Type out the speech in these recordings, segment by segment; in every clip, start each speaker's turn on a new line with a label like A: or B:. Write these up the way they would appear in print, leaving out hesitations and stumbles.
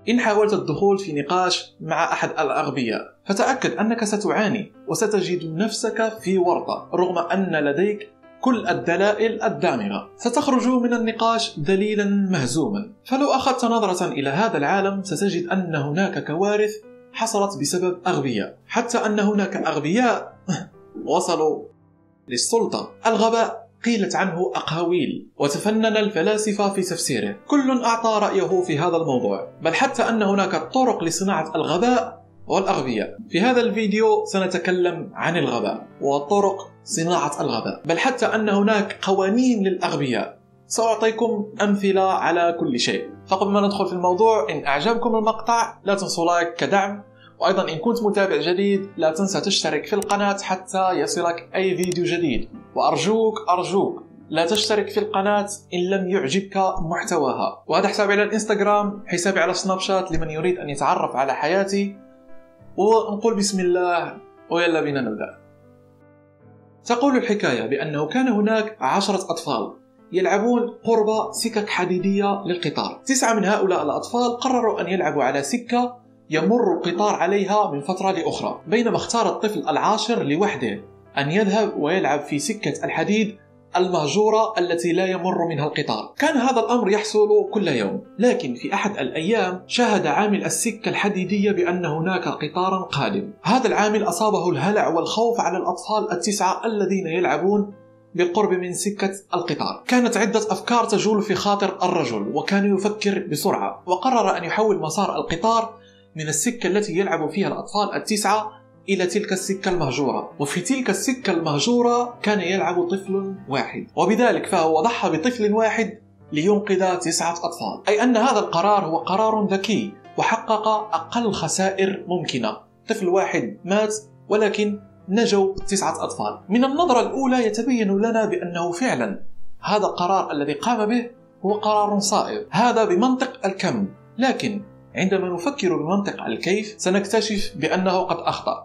A: إن حاولت الدخول في نقاش مع أحد الأغبياء فتأكد أنك ستعاني وستجد نفسك في ورطة رغم أن لديك كل الدلائل الدامغة. ستخرج من النقاش ذليلا مهزوما. فلو أخذت نظرة إلى هذا العالم ستجد أن هناك كوارث حصلت بسبب أغبياء، حتى أن هناك أغبياء وصلوا للسلطة. الغباء قيلت عنه أقاويل وتفنن الفلاسفة في تفسيره، كل أعطى رأيه في هذا الموضوع، بل حتى أن هناك طرق لصناعة الغباء والأغبياء. في هذا الفيديو سنتكلم عن الغباء وطرق صناعة الغباء، بل حتى أن هناك قوانين للأغبياء. سأعطيكم أمثلة على كل شيء. فقبل ما ندخل في الموضوع، إن أعجبكم المقطع لا تنسوا لايك كدعم، وأيضا إن كنت متابع جديد لا تنسى تشترك في القناة حتى يصلك أي فيديو جديد، وأرجوك لا تشترك في القناة إن لم يعجبك محتواها. وهذا حسابي على الإنستغرام، حسابي على سناب شات لمن يريد أن يتعرف على حياتي. ونقول بسم الله ويلا بنا نبدأ. تقول الحكاية بأنه كان هناك 10 أطفال يلعبون قرب سكك حديدية للقطار. 9 من هؤلاء الأطفال قرروا أن يلعبوا على سكة يمر القطار عليها من فترة لأخرى، بينما اختار الطفل العاشر لوحده أن يذهب ويلعب في سكة الحديد المهجورة التي لا يمر منها القطار. كان هذا الأمر يحصل كل يوم، لكن في أحد الأيام شاهد عامل السكة الحديدية بأن هناك قطارا قادم. هذا العامل أصابه الهلع والخوف على الأطفال 9 الذين يلعبون بالقرب من سكة القطار. كانت عدة أفكار تجول في خاطر الرجل، وكان يفكر بسرعة، وقرر أن يحول مسار القطار من السكة التي يلعب فيها الأطفال 9 إلى تلك السكة المهجورة. وفي تلك السكة المهجورة كان يلعب طفل واحد، وبذلك فهو ضحى بطفل واحد لينقذ 9 أطفال. أي أن هذا القرار هو قرار ذكي وحقق أقل خسائر ممكنة. طفل واحد مات ولكن نجوا 9 أطفال. من النظرة الأولى يتبين لنا بأنه فعلا هذا القرار الذي قام به هو قرار صائب، هذا بمنطق الكم. لكن عندما نفكر بمنطق الكيف سنكتشف بأنه قد أخطأ.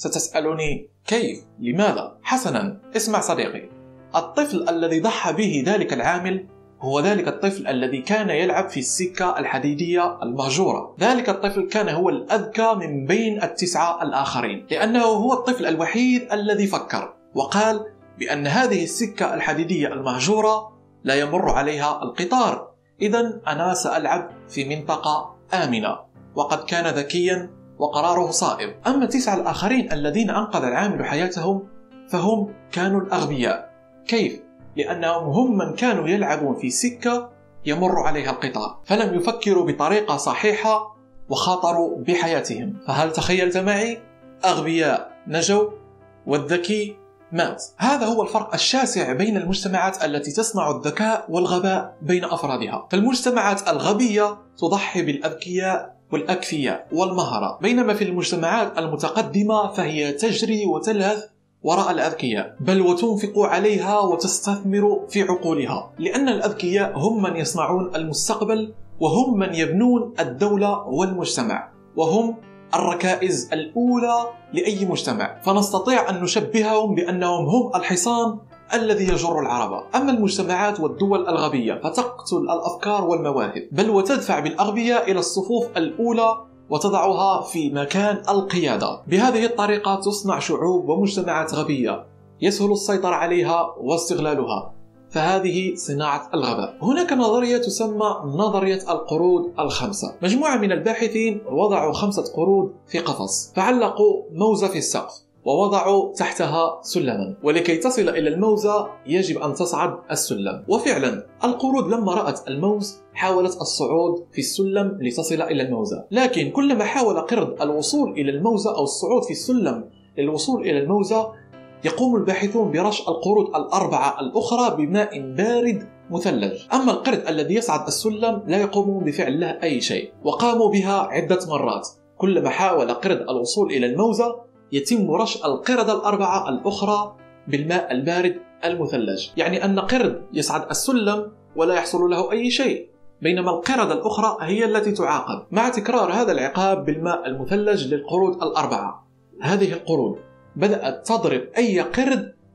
A: ستسألني كيف؟ لماذا؟ حسنا، اسمع صديقي. الطفل الذي ضحى به ذلك العامل هو ذلك الطفل الذي كان يلعب في السكة الحديدية المهجورة. ذلك الطفل كان هو الأذكى من بين 9 الآخرين، لأنه هو الطفل الوحيد الذي فكر وقال بأن هذه السكة الحديدية المهجورة لا يمر عليها القطار، إذن أنا سألعب في منطقة آمنة. وقد كان ذكيا وقراره صائب. أما 9 الآخرين الذين أنقذ العامل حياتهم فهم كانوا الأغبياء. كيف؟ لأنهم هم من كانوا يلعبون في سكة يمر عليها القطار، فلم يفكروا بطريقة صحيحة وخاطروا بحياتهم. فهل تخيلت معي؟ أغبياء نجوا والذكي مات. هذا هو الفرق الشاسع بين المجتمعات التي تصنع الذكاء والغباء بين أفرادها. فالمجتمعات الغبية تضحي بالأذكياء والأكفياء والمهرة، بينما في المجتمعات المتقدمة فهي تجري وتلهث وراء الأذكياء، بل وتنفق عليها وتستثمر في عقولها، لأن الأذكياء هم من يصنعون المستقبل، وهم من يبنون الدولة والمجتمع، وهم الركائز الأولى لأي مجتمع. فنستطيع أن نشبههم بأنهم هم الحصان الذي يجر العربة. أما المجتمعات والدول الغبية فتقتل الأفكار والمواهب، بل وتدفع بالأغبياء إلى الصفوف الأولى وتضعها في مكان القيادة. بهذه الطريقة تصنع شعوب ومجتمعات غبية يسهل السيطرة عليها واستغلالها. فهذه صناعة الغباء. هناك نظرية تسمى نظرية القرود الخمسة. مجموعة من الباحثين وضعوا 5 قرود في قفص، فعلقوا موزة في السقف ووضعوا تحتها سلما، ولكي تصل إلى الموزة يجب أن تصعد السلم. وفعلا القرود لما رأت الموز حاولت الصعود في السلم لتصل إلى الموزة، لكن كلما حاول قرد الوصول إلى الموزة أو الصعود في السلم للوصول إلى الموزة يقوم الباحثون برش القرود ال4 الأخرى بماء بارد مثلج. أما القرد الذي يصعد السلم لا يقومون بفعل له أي شيء، وقاموا بها عدة مرات. كلما حاول قرد الوصول إلى الموزة يتم رش القردة ال4 الأخرى بالماء البارد المثلج، يعني أن قرد يصعد السلم ولا يحصل له أي شيء، بينما القردة الأخرى هي التي تعاقب. مع تكرار هذا العقاب بالماء المثلج للقرود ال4، هذه القرود بدأت تضرب أي قرد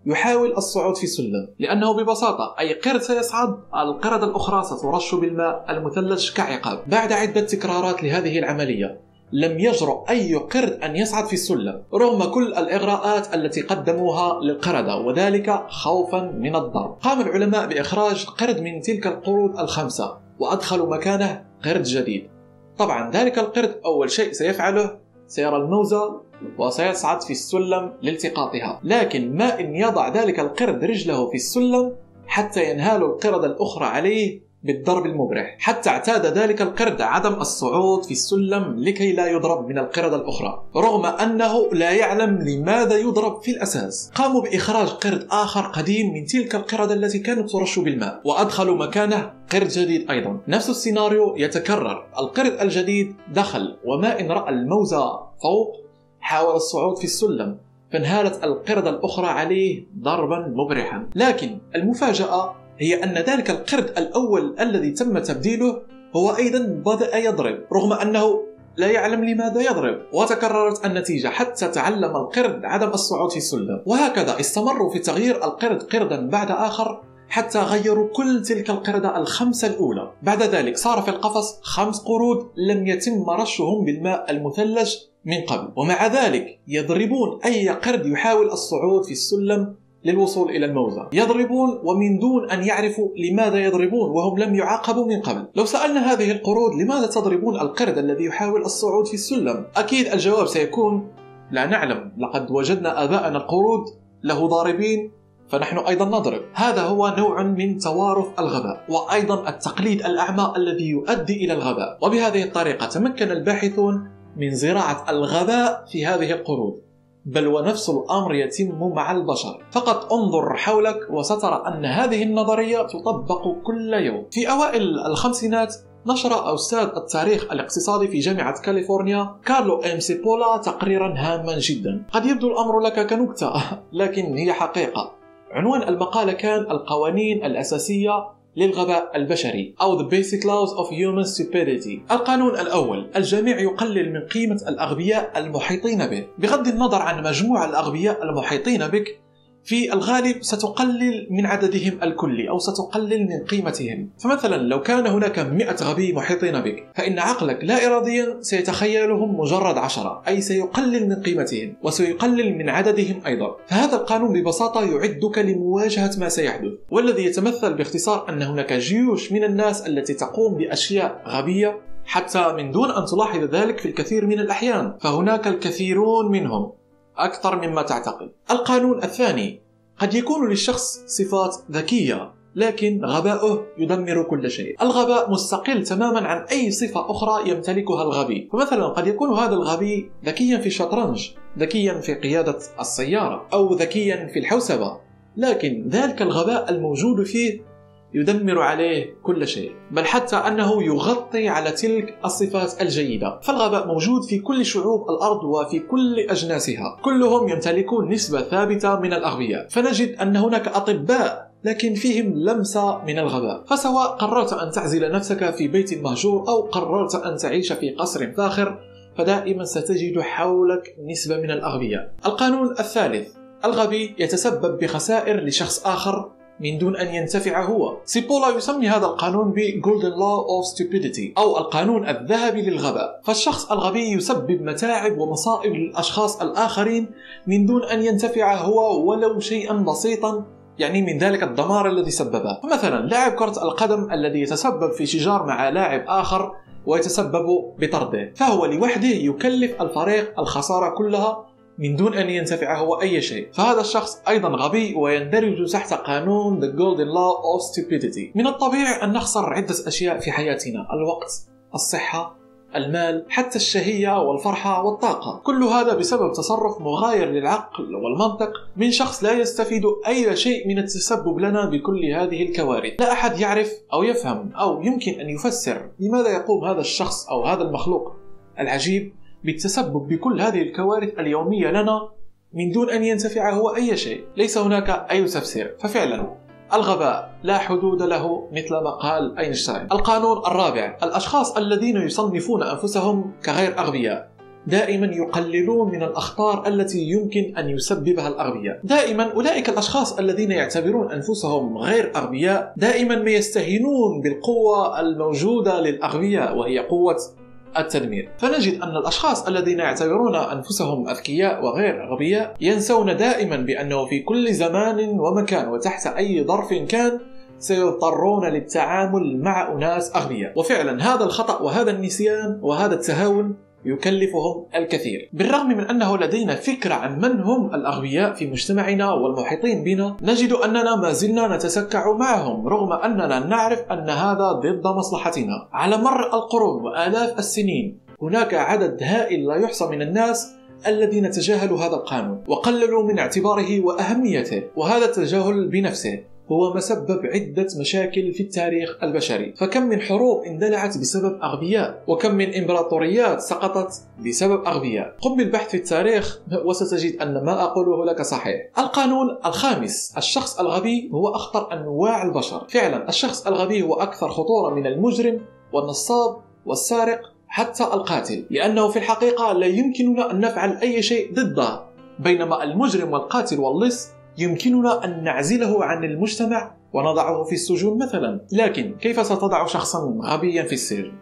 A: يحاول الصعود في السلم، لأنه ببساطة أي قرد سيصعد القردة الأخرى سترش بالماء المثلج كعقاب. بعد عدة تكرارات لهذه العملية لم يجرؤ أي قرد أن يصعد في السلم رغم كل الإغراءات التي قدموها للقردة، وذلك خوفا من الضرب. قام العلماء بإخراج قرد من تلك القرود الخمسة وأدخلوا مكانه قرد جديد. طبعا ذلك القرد أول شيء سيفعله سيرى الموزة وسيصعد في السلم لالتقاطها، لكن ما إن يضع ذلك القرد رجله في السلم حتى ينهال القردة الأخرى عليه بالضرب المبرح، حتى اعتاد ذلك القرد عدم الصعود في السلم لكي لا يضرب من القردة الأخرى رغم أنه لا يعلم لماذا يضرب في الأساس. قاموا بإخراج قرد آخر قديم من تلك القردة التي كانت ترش بالماء وأدخلوا مكانه قرد جديد أيضا. نفس السيناريو يتكرر، القرد الجديد دخل وما إن رأى الموزة فوق حاول الصعود في السلم فانهالت القردة الأخرى عليه ضربا مبرحا. لكن المفاجأة هي أن ذلك القرد الأول الذي تم تبديله هو أيضا بدأ يضرب رغم أنه لا يعلم لماذا يضرب، وتكررت النتيجة حتى تعلم القرد عدم الصعود في السلم. وهكذا استمروا في تغيير القرد قردا بعد آخر حتى غيروا كل تلك القردة الخمسة الأولى. بعد ذلك صار في القفص 5 قرود لم يتم رشهم بالماء المثلج من قبل، ومع ذلك يضربون أي قرد يحاول الصعود في السلم للوصول إلى الموزة. يضربون ومن دون أن يعرفوا لماذا يضربون وهم لم يعاقبوا من قبل. لو سألنا هذه القرود لماذا تضربون القرد الذي يحاول الصعود في السلم، أكيد الجواب سيكون لا نعلم، لقد وجدنا آباءنا القرود له ضاربين فنحن أيضا نضرب. هذا هو نوع من توارث الغباء وأيضا التقليد الأعمى الذي يؤدي إلى الغباء. وبهذه الطريقة تمكن الباحثون من زراعة الغباء في هذه القرود، بل ونفس الأمر يتم مع البشر. فقط انظر حولك وسترى أن هذه النظرية تطبق كل يوم. في أوائل الخمسينات نشر أستاذ التاريخ الاقتصادي في جامعة كاليفورنيا كارلو إم سيبولا تقريرا هاما جدا. قد يبدو الأمر لك كنكتة لكن هي حقيقة. عنوان المقالة كان القوانين الأساسية للغباء البشري أو The Basic Laws of Human Stupidity. القانون الأول: الجميع يقلل من قيمة الأغبياء المحيطين به. بغض النظر عن مجموع الأغبياء المحيطين بك، في الغالب ستقلل من عددهم الكلي أو ستقلل من قيمتهم. فمثلا لو كان هناك 100 غبي محيطين بك، فإن عقلك لا إراديا سيتخيلهم مجرد 10، أي سيقلل من قيمتهم وسيقلل من عددهم أيضا. فهذا القانون ببساطة يعدك لمواجهة ما سيحدث، والذي يتمثل باختصار أن هناك جيوش من الناس التي تقوم بأشياء غبية حتى من دون أن تلاحظ ذلك في الكثير من الأحيان، فهناك الكثيرون منهم أكثر مما تعتقد. القانون الثاني: قد يكون للشخص صفات ذكية لكن غباؤه يدمر كل شيء. الغباء مستقل تماما عن أي صفة أخرى يمتلكها الغبي. فمثلا قد يكون هذا الغبي ذكيا في الشطرنج، ذكيا في قيادة السيارة، أو ذكيا في الحوسبة، لكن ذلك الغباء الموجود فيه يدمر عليه كل شيء، بل حتى أنه يغطي على تلك الصفات الجيدة. فالغباء موجود في كل شعوب الأرض وفي كل أجناسها، كلهم يمتلكون نسبة ثابتة من الأغبياء. فنجد أن هناك أطباء لكن فيهم لمسة من الغباء. فسواء قررت أن تعزل نفسك في بيت مهجور أو قررت أن تعيش في قصر فاخر، فدائما ستجد حولك نسبة من الأغبياء. القانون الثالث: الغبي يتسبب بخسائر لشخص آخر من دون أن ينتفع هو. سيبولا يسمي هذا القانون ب Golden Law of Stupidity أو القانون الذهبي للغباء. فالشخص الغبي يسبب متاعب ومصائب للأشخاص الآخرين من دون أن ينتفع هو ولو شيئا بسيطا يعني من ذلك الدمار الذي سببه. فمثلا لاعب كرة القدم الذي يتسبب في شجار مع لاعب آخر ويتسبب بطرده، فهو لوحده يكلف الفريق الخسارة كلها من دون أن ينتفع هو أي شيء. فهذا الشخص أيضا غبي ويندرج تحت قانون The Golden Law of Stupidity. من الطبيعي أن نخسر عدة أشياء في حياتنا: الوقت، الصحة، المال، حتى الشهية والفرحة والطاقة. كل هذا بسبب تصرف مغاير للعقل والمنطق من شخص لا يستفيد أي شيء من التسبب لنا بكل هذه الكوارث. لا أحد يعرف أو يفهم أو يمكن أن يفسر لماذا يقوم هذا الشخص أو هذا المخلوق العجيب بالتسبب بكل هذه الكوارث اليومية لنا من دون أن ينتفع هو أي شيء. ليس هناك أي تفسير. ففعلا الغباء لا حدود له مثل ما قال أينشتاين. القانون الرابع: الأشخاص الذين يصنفون أنفسهم كغير أغبياء دائما يقللون من الأخطار التي يمكن أن يسببها الأغبياء. دائما أولئك الأشخاص الذين يعتبرون أنفسهم غير أغبياء دائما ما يستهينون بالقوة الموجودة للأغبياء، وهي قوة التدمير. فنجد أن الأشخاص الذين يعتبرون أنفسهم أذكياء وغير أغبياء ينسون دائما بأنه في كل زمان ومكان وتحت أي ظرف كان سيضطرون للتعامل مع أناس أغبياء. وفعلا هذا الخطأ وهذا النسيان وهذا التهاون يكلفهم الكثير. بالرغم من أنه لدينا فكرة عن من هم الأغبياء في مجتمعنا والمحيطين بنا، نجد أننا ما زلنا نتسكع معهم رغم أننا نعرف أن هذا ضد مصلحتنا. على مر القرون وآلاف السنين هناك عدد هائل لا يحصى من الناس الذين تجاهلوا هذا القانون وقللوا من اعتباره وأهميته، وهذا التجاهل بنفسه هو مسبب عدة مشاكل في التاريخ البشري. فكم من حروب اندلعت بسبب أغبياء، وكم من إمبراطوريات سقطت بسبب أغبياء. قم بالبحث في التاريخ وستجد أن ما أقوله لك صحيح. القانون الخامس: الشخص الغبي هو أخطر أنواع البشر. فعلا الشخص الغبي هو أكثر خطورة من المجرم والنصاب والسارق حتى القاتل، لأنه في الحقيقة لا يمكننا أن نفعل أي شيء ضده، بينما المجرم والقاتل واللص يمكننا أن نعزله عن المجتمع ونضعه في السجون مثلا. لكن كيف ستضع شخصا غبيا في السجن؟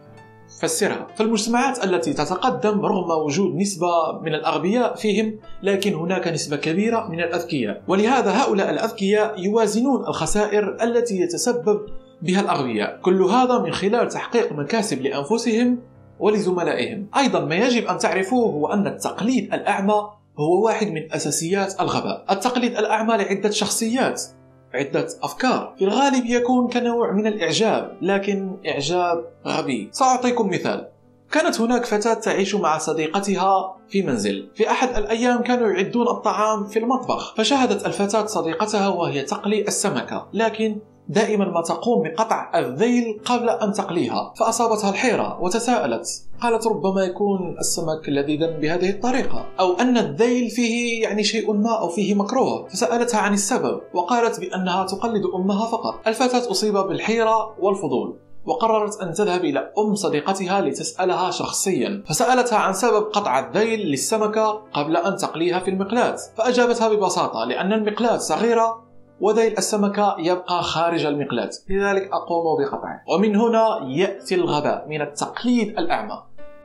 A: فسرها. فالمجتمعات التي تتقدم رغم وجود نسبة من الأغبياء فيهم، لكن هناك نسبة كبيرة من الأذكياء، ولهذا هؤلاء الأذكياء يوازنون الخسائر التي يتسبب بها الأغبياء. كل هذا من خلال تحقيق مكاسب لأنفسهم ولزملائهم. أيضا ما يجب أن تعرفوه هو أن التقليد الأعمى هو واحد من أساسيات الغباء. التقليد الأعمى لعدة شخصيات، عدة أفكار، في الغالب يكون كنوع من الإعجاب، لكن إعجاب غبي. سأعطيكم مثال. كانت هناك فتاة تعيش مع صديقتها في منزل. في أحد الأيام كانوا يعدون الطعام في المطبخ، فشاهدت الفتاة صديقتها وهي تقلي السمكة، لكن دائما ما تقوم بقطع الذيل قبل أن تقليها، فأصابتها الحيرة وتساءلت، قالت ربما يكون السمك لذيذا بهذه الطريقة، أو أن الذيل فيه شيء ما أو فيه مكروه، فسألتها عن السبب وقالت بأنها تقلد أمها فقط. الفتاة أصيبت بالحيرة والفضول وقررت أن تذهب إلى أم صديقتها لتسألها شخصيا، فسألتها عن سبب قطع الذيل للسمكة قبل أن تقليها في المقلاة، فأجابتها ببساطة: لأن المقلاة صغيرة وذيل السمكة يبقى خارج المقلاة، لذلك أقوم بقطعه. ومن هنا يأتي الغباء من التقليد الأعمى.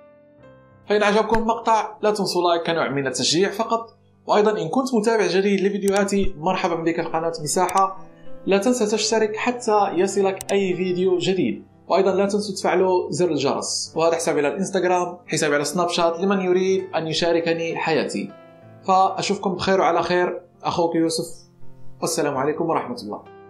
A: فإن عجبكم المقطع لا تنسوا لايك كنوع من التشجيع فقط، وأيضا إن كنت متابع جديد لفيديوهاتي مرحبا بك في قناة مساحة. لا تنسى تشترك حتى يصلك أي فيديو جديد، وأيضا لا تنسوا تفعلوا زر الجرس. وهذا حسابي على الإنستغرام، حسابي على سناب شات لمن يريد أن يشاركني حياتي. فأشوفكم بخير وعلى خير. أخوك يوسف، والسلام عليكم ورحمة الله.